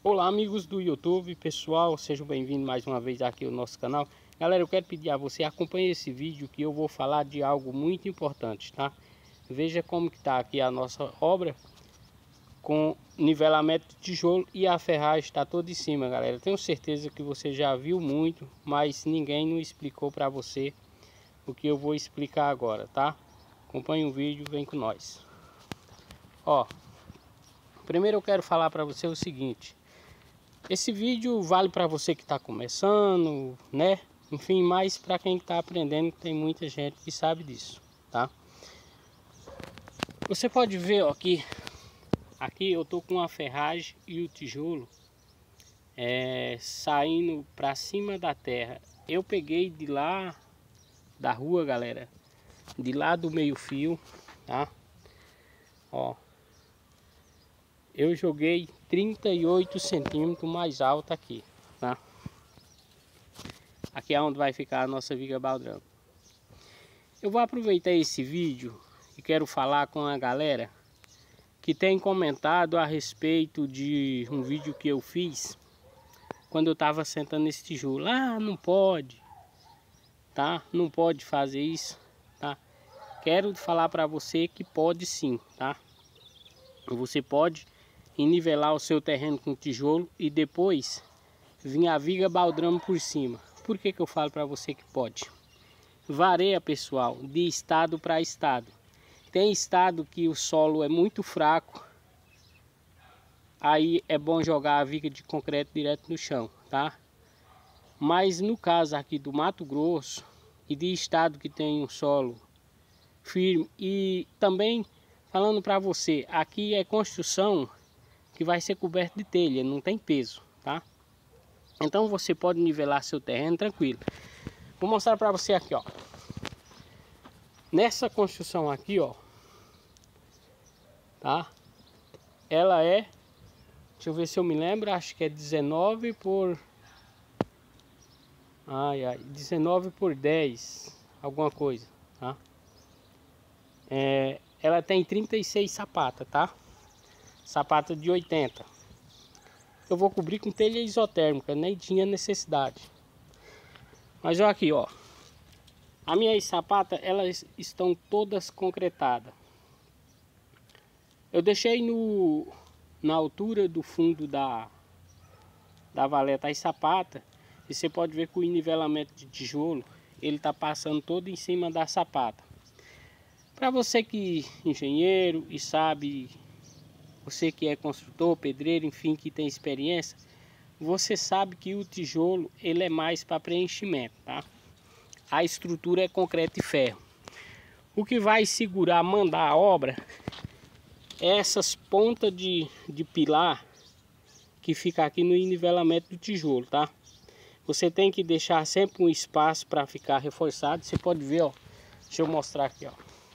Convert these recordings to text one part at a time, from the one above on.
Olá amigos do YouTube, pessoal, sejam bem-vindos mais uma vez aqui ao nosso canal. Galera, eu quero pedir a você, acompanhe esse vídeo que eu vou falar de algo muito importante, tá? Veja como que tá aqui a nossa obra com nivelamento de tijolo e a ferragem está toda em cima, galera. Tenho certeza que você já viu muito, mas ninguém não explicou para você o que eu vou explicar agora, tá? Acompanhe o vídeo, vem com nós. Ó, primeiro eu quero falar para você o seguinte. Esse vídeo vale para você que está começando, né? Enfim, mais para quem está aprendendo, tem muita gente que sabe disso, tá? Você pode ver, ó, aqui eu tô com a ferragem e o tijolo saindo para cima da terra. Eu peguei de lá da rua, galera, de lá do meio fio, tá? Ó, eu joguei 38 centímetros mais alto aqui, tá? Aqui é onde vai ficar a nossa viga baldrame. Eu vou aproveitar esse vídeo e quero falar com a galera que tem comentado a respeito de um vídeo que eu fiz quando eu estava sentando esse tijolo. Ah, não pode, tá? Não pode fazer isso, tá? Quero falar para você que pode sim, tá? Você pode nivelar o seu terreno com tijolo e depois vir a viga baldrame por cima. Por que eu falo para você que pode? Varia, pessoal, de estado para estado. Tem estado que o solo é muito fraco, aí é bom jogar a viga de concreto direto no chão, tá? Mas no caso aqui do Mato Grosso e de estado que tem um solo firme, e também falando para você, aqui é construção que vai ser coberto de telha, não tem peso, tá? Então você pode nivelar seu terreno tranquilo. Vou mostrar para você aqui, ó. Nessa construção aqui, ó, tá? Ela é, deixa eu ver se eu me lembro, acho que é 19 por 19 por 10, alguma coisa, tá? Ela tem 36 sapatas, tá? Sapata de 80. Eu vou cobrir com telha isotérmica, nem tinha necessidade. Mas olha aqui, ó. As minhas sapatas, elas estão todas concretadas. Eu deixei na altura do fundo da valeta as sapatas. E você pode ver que o nivelamento de tijolo, ele tá passando todo em cima da sapata. Para você que é engenheiro e sabe, você que é construtor, pedreiro, enfim, que tem experiência, você sabe que o tijolo ele é mais para preenchimento, tá? A estrutura é concreto e ferro. O que vai segurar, mandar a obra, é essas pontas de pilar que fica aqui no nivelamento do tijolo, tá? Você tem que deixar sempre um espaço para ficar reforçado. Você pode ver, ó. Deixa eu mostrar aqui, ó.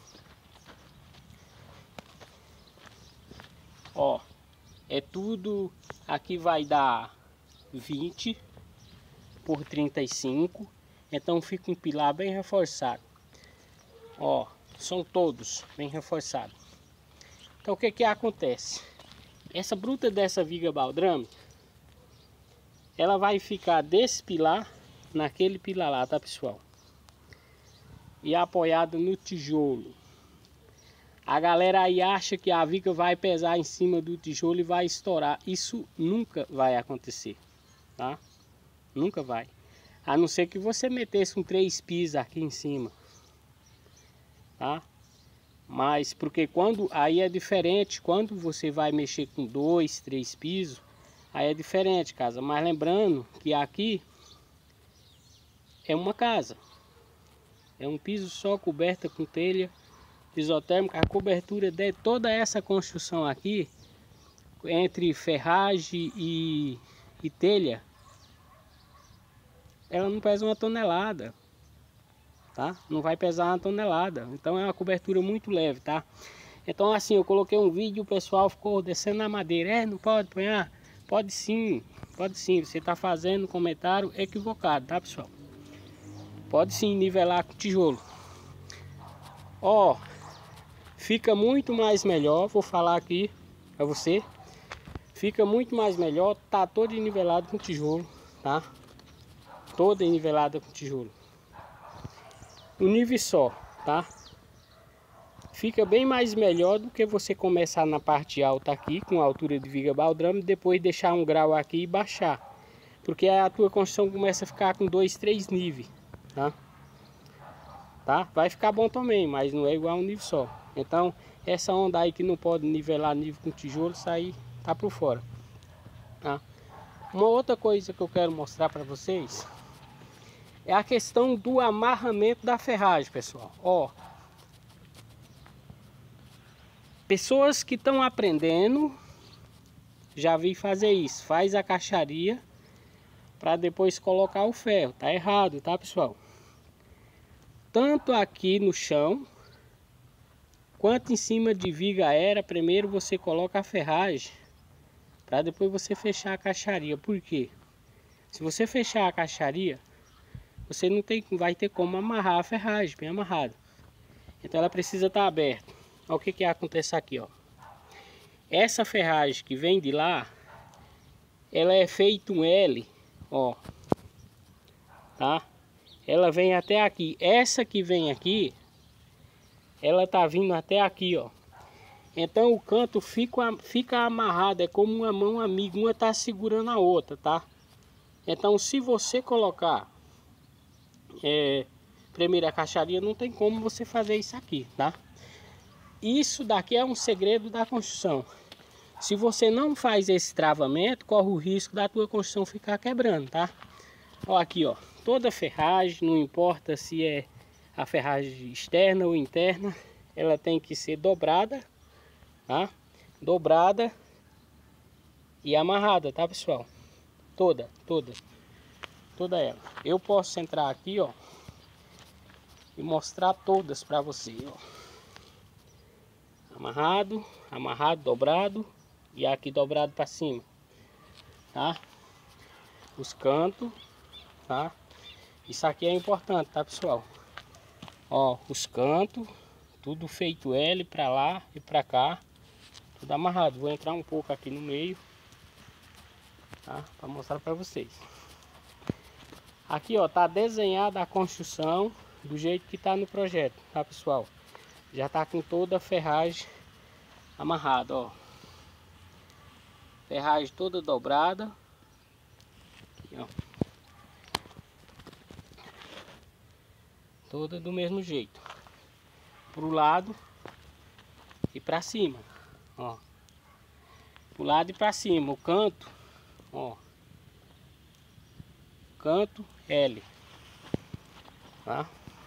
Ó, é tudo, aqui vai dar 20 por 35, então fica um pilar bem reforçado. Ó, são todos bem reforçados. Então o que que acontece? Essa bruta dessa viga baldrame, ela vai ficar desse pilar naquele pilar lá, tá, pessoal? E apoiada no tijolo. A galera aí acha que a viga vai pesar em cima do tijolo e vai estourar. Isso nunca vai acontecer, tá? Nunca vai. A não ser que você metesse um 3 pisos aqui em cima, tá? Mas porque quando aí é diferente, quando você vai mexer com 2, 3 pisos, aí é diferente, casa. Mas lembrando que aqui é uma casa. É um piso só coberta com telha isotérmica. A cobertura de toda essa construção aqui, entre ferragem e telha, ela não pesa 1 tonelada, tá? Não vai pesar 1 tonelada. Então é uma cobertura muito leve, tá? Então assim, eu coloquei um vídeo, o pessoal ficou descendo na madeira. Não pode apanhar? Pode sim, pode sim. Você está fazendo um comentário equivocado, tá, pessoal? Pode sim nivelar com tijolo. Ó, fica muito mais melhor, vou falar aqui para você. Fica muito mais melhor, tá todo nivelado com tijolo, tá? Toda nivelada com tijolo. Um nível só, tá? Fica bem mais melhor do que você começar na parte alta aqui, com a altura de viga baldrame, depois deixar um grau aqui e baixar. Porque a tua construção começa a ficar com 2, 3 níveis, tá? Vai ficar bom também, mas não é igual a um nível só. Então, essa onda aí que não pode nivelar nível com tijolo, isso aí tá por fora, tá? Uma outra coisa que eu quero mostrar para vocês é a questão do amarramento da ferragem, pessoal. Ó, pessoas que estão aprendendo, já vi fazer isso. Faz a caixaria para depois colocar o ferro. Tá errado, tá, pessoal? Tanto aqui no chão, quanto em cima de viga aérea, primeiro você coloca a ferragem para depois você fechar a caixaria. Por quê? Se você fechar a caixaria, você não vai ter como amarrar a ferragem bem amarrada. Então ela precisa estar aberta. Olha o que acontece aqui, ó. Essa ferragem que vem de lá, ela é feita um L, ó, tá? Ela vem até aqui. Essa que vem aqui, ela tá vindo até aqui, ó. Então o canto fica amarrado, é como uma mão amiga, uma tá segurando a outra, tá? Então se você colocar primeiro a caixaria, não tem como você fazer isso aqui, tá? Isso daqui é um segredo da construção. Se você não faz esse travamento, corre o risco da tua construção ficar quebrando, tá? Ó, aqui, ó, toda ferragem, não importa se é a ferragem externa ou interna, ela tem que ser dobrada, tá? Dobrada e amarrada, tá, pessoal? Toda ela. Eu posso entrar aqui, ó, e mostrar todas para você, ó. Amarrado, dobrado e aqui dobrado para cima, tá? Os cantos, tá? Isso aqui é importante, tá, pessoal? Ó, os cantos, tudo feito L para lá e para cá, tudo amarrado. Vou entrar um pouco aqui no meio, tá? Para mostrar para vocês. Aqui, ó, tá desenhada a construção do jeito que tá no projeto, tá, pessoal? Já tá com toda a ferragem amarrada, ó. Ferragem toda dobrada. Aqui, ó. Toda do mesmo jeito. Pro lado e pra cima, ó. Pro lado e pra cima. O canto, ó. Canto L, tá?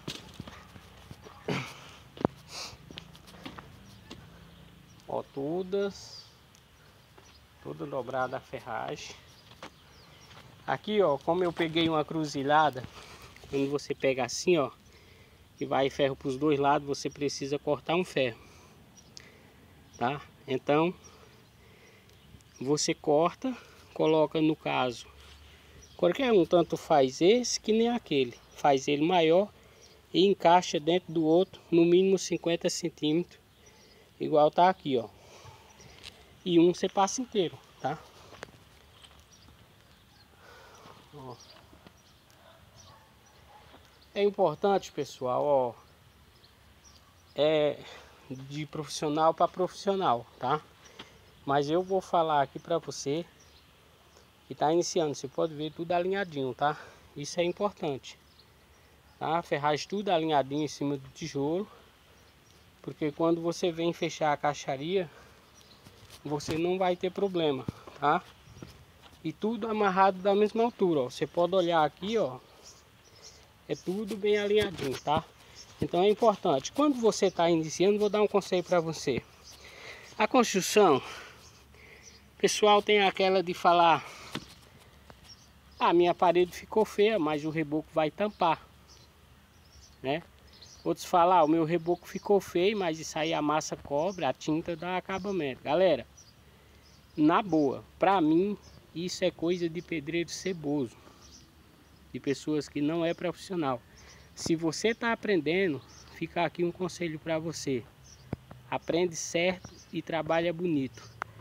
Ó, toda dobrada a ferragem. Aqui, ó, como eu peguei uma cruzilhada, quando você pega assim, ó, e vai ferro para os dois lados, você precisa cortar um ferro, tá? Então você corta, coloca, no caso, qualquer um, tanto faz esse que nem aquele, faz ele maior e encaixa dentro do outro no mínimo 50 centímetros, igual tá aqui, ó. E um você passa inteiro, tá? Ó. É importante, pessoal, ó, é de profissional para profissional, tá? Mas eu vou falar aqui para você que tá iniciando, você pode ver tudo alinhadinho, tá? Isso é importante, tá? Ferragem tudo alinhadinho em cima do tijolo, porque quando você vem fechar a caixaria, você não vai ter problema, tá? E tudo amarrado da mesma altura, ó. Você pode olhar aqui, ó, é tudo bem alinhadinho, tá? Então é importante. Quando você está iniciando, vou dar um conselho para você. A construção, o pessoal tem aquela de falar: ah, minha parede ficou feia, mas o reboco vai tampar, né? Outros falam: ah, o meu reboco ficou feio, mas isso aí a massa cobre, a tinta dá acabamento. Galera, na boa, pra mim isso é coisa de pedreiro ceboso, de pessoas que não é profissional. Se você está aprendendo, fica aqui um conselho para você: aprende certo e trabalha bonito,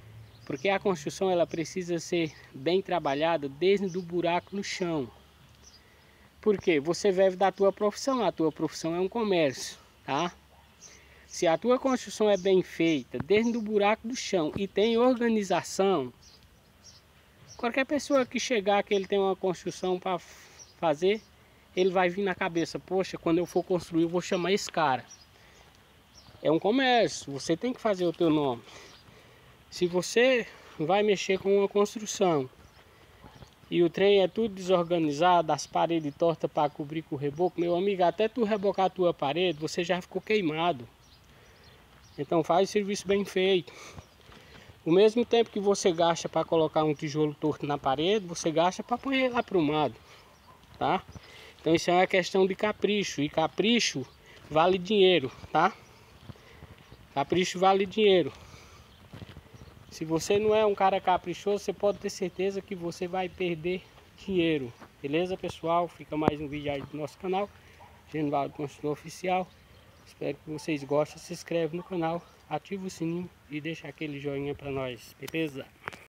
Porque a construção ela precisa ser bem trabalhada desde o buraco no chão. Porque você vive da tua profissão, a tua profissão é um comércio, tá? Se a tua construção é bem feita, desde o buraco do chão e tem organização, qualquer pessoa que chegar que ele tem uma construção para fazer, ele vai vir na cabeça, poxa, quando eu for construir eu vou chamar esse cara. É um comércio, você tem que fazer o teu nome. Se você vai mexer com uma construção e o trem é tudo desorganizado, as paredes tortas para cobrir com o reboco, meu amigo, até tu rebocar a tua parede, você já ficou queimado. Então faz o serviço bem feito. O mesmo tempo que você gasta para colocar um tijolo torto na parede, você gasta para pôr ele lá aprumado, tá? Então isso é uma questão de capricho, e capricho vale dinheiro, tá? Capricho vale dinheiro. Se você não é um cara caprichoso, você pode ter certeza que você vai perder dinheiro. Beleza, pessoal? Fica mais um vídeo aí do nosso canal, Genivaldo Construtor Oficial. Espero que vocês gostem. Se inscreve no canal, ativa o sininho e deixa aquele joinha para nós, beleza?